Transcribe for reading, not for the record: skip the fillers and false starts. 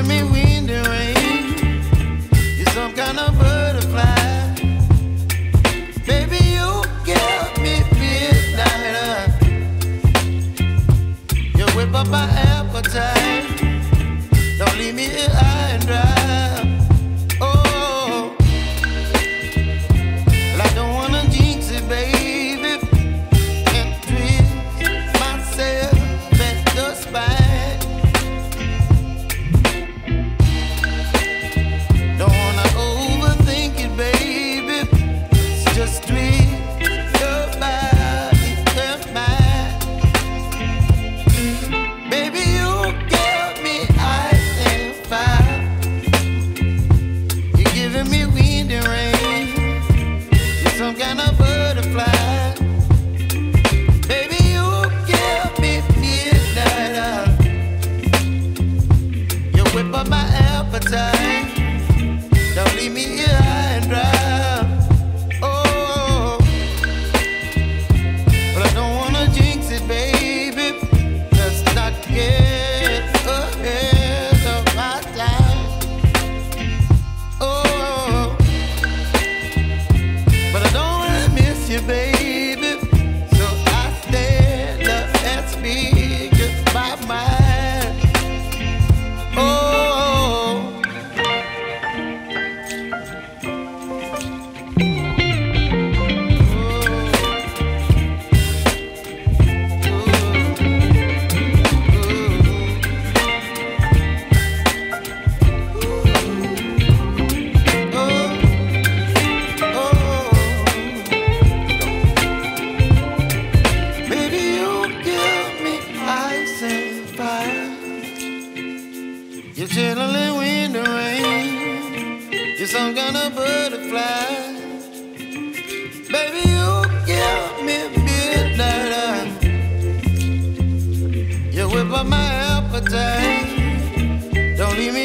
giving me wind and rain. You're some kind of butterfly. Baby, you give me midnight. You whip up my appetite. Don't leave me here high and dry. Oh, well, I don't wanna jinx it, baby, and twist myself at the spine. Don't wanna overthink it, baby. It's just twist your body and mine. Baby, you give me ice and fire. You're giving me wind and rain. You're some kind of butterfly. Baby, you give me midnight. You whip up my appetite. Don't leave me here high and dry. Oh, but I don't wanna jinx it, baby. Let's not get ahead of my time. Oh, but I don't wanna miss you, baby. So I stand up and speak just my mind. Oh. You're chilling wind and rain. You're some kind of butterfly. Baby, you give me midnight. You whip up my appetite. Don't leave me